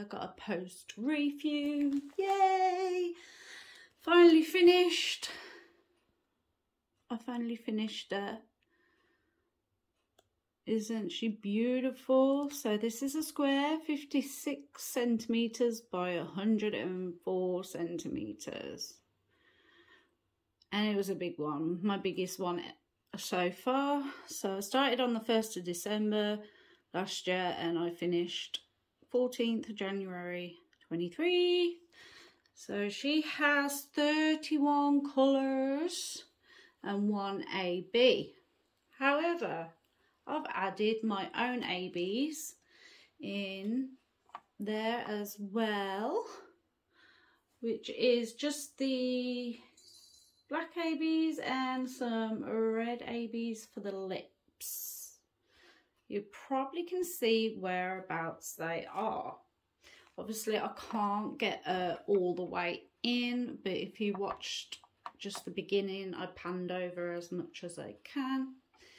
got a post review. Yay! Finally finished. I finally finished her. Isn't she beautiful? So this is a square, 56 centimeters by 104 centimeters. And it was a big one, my biggest one so far. So I started on the 1st of December last year and I finished 14th of January 23. So she has 31 colours and 1 AB. However, I've added my own ABs in there as well, which is just the black ABs and some red ABs for the lips. You probably can see whereabouts they are. Obviously I can't get all the way in, but if you watched just the beginning, I panned over as much as I can.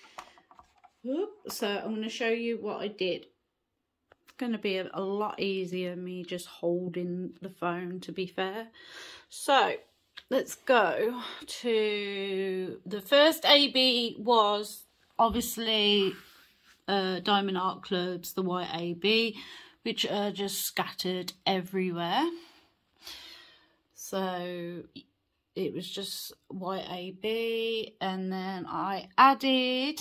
So I'm going to show you what I did. It's going to be a lot easier me just holding the phone, to be fair. So let's go to the first AB. Was obviously Diamond Art Club's the white AB, which are just scattered everywhere. So it was just white AB, and then I added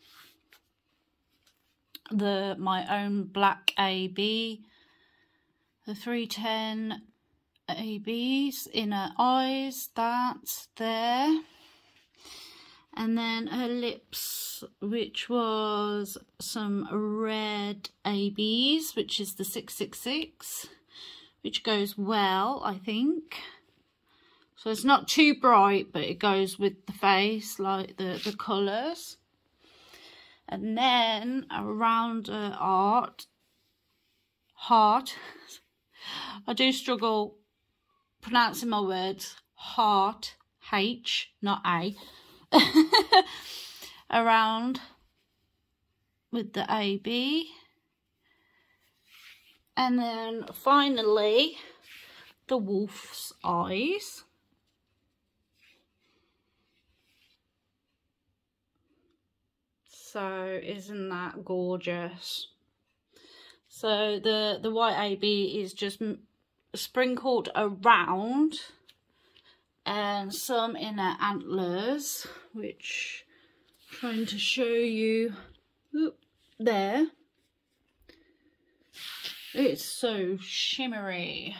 my own black AB, the 310 ABs, inner eyes, that's there. And then her lips, which was some red ABs, which is the 666, which goes well, I think. So it's not too bright, but it goes with the face, like the colours. And then around her heart, I do struggle pronouncing my words, heart, H, not A, around with the AB. And then finally, the wolf's eyes. So isn't that gorgeous? So the white AB is just sprinkled around, and some inner antlers, which I'm trying to show you. Oop, there. It's so shimmery,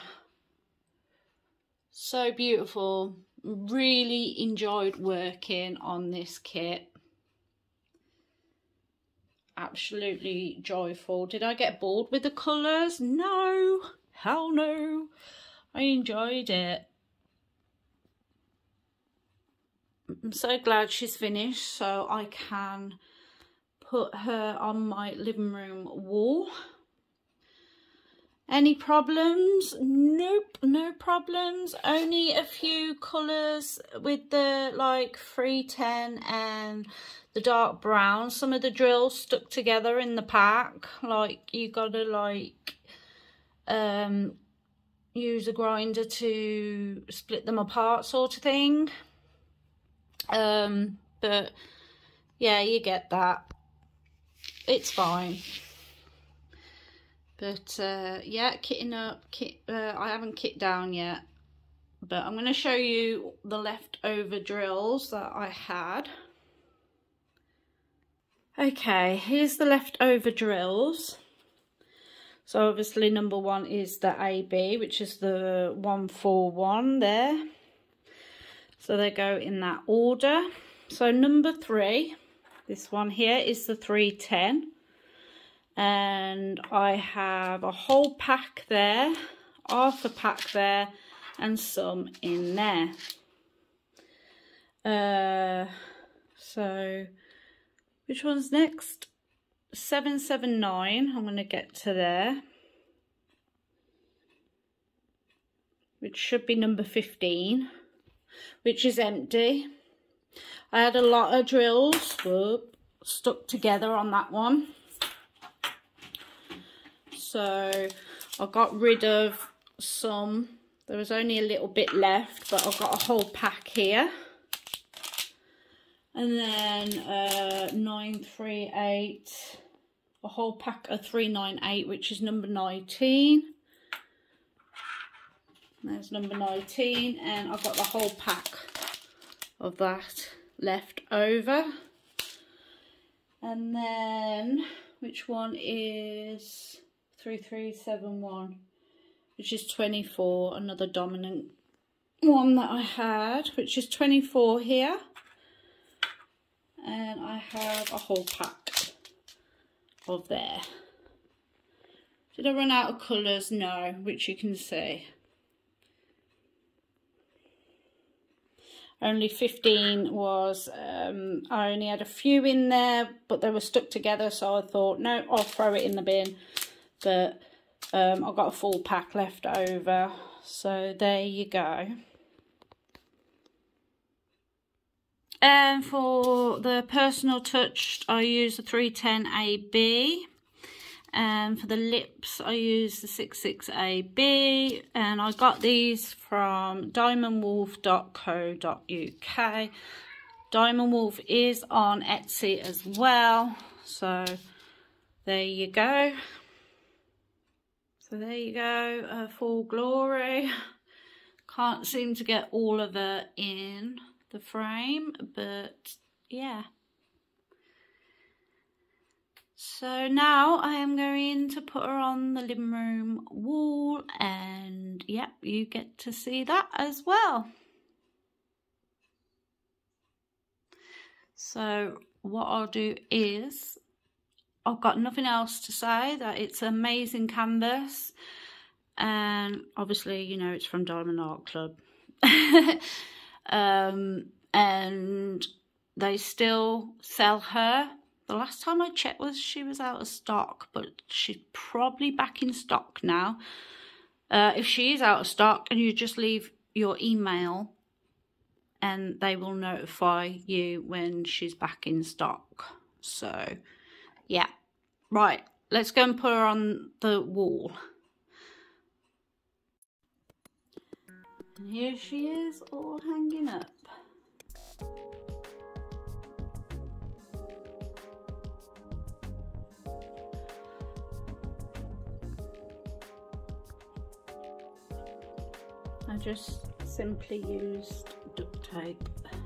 so beautiful. Really enjoyed working on this kit. Absolutely joyful. Did I get bored with the colours? No, hell no. I enjoyed it. I'm so glad she's finished, so I can put her on my living room wall. Any problems? Nope, no problems. Only a few colours with the like 310 and the dark brown. Some of the drills stuck together in the pack. Like you gotta like use a grinder to split them apart, sort of thing. But yeah, you get that. It's fine. But yeah, kitting up. I haven't kit down yet, but I'm going to show you the leftover drills that I had. Okay, here's the leftover drills. So obviously number 1 is the AB, which is the 141 there. So they go in that order. So number 3, this one here, is the 310. And I have a whole pack there, half a pack there, and some in there. So which one's next? 779. I'm going to get to there, which should be number 15, which is empty. I had a lot of drills stuck together on that one. So I got rid of some. There was only a little bit left, but I've got a whole pack here. And then 938, a whole pack of 398, which is number 19. There's number 19, and I've got the whole pack of that left over. And then, which one is 3371, which is 24, another dominant one that I had, which is 24 here. And I have a whole pack of there. Did I run out of colours? No, which you can see. Only 15 was, I only had a few in there, but they were stuck together, so I thought, no, I'll throw it in the bin. But I've got a full pack left over, so there you go. And for the personal touch, I use the 310AB. And for the lips, I use the 66AB. And I got these from diamondwolf.co.uk. Diamond Wolf is on Etsy as well. So there you go. So there you go, full glory. Can't seem to get all of it in the frame, but yeah. So now I am going to put her on the living room wall, and yep, you get to see that as well. So what I'll do is, I've got nothing else to say, that it's an amazing canvas, and obviously, you know, it's from Diamond Art Club. And they still sell her. The last time I checked she was out of stock, but she's probably back in stock now. If she is out of stock, and you just leave your email, and they will notify you when she's back in stock. So yeah, right, let's go and put her on the wall. And here she is, all hanging up. I just simply used duct tape.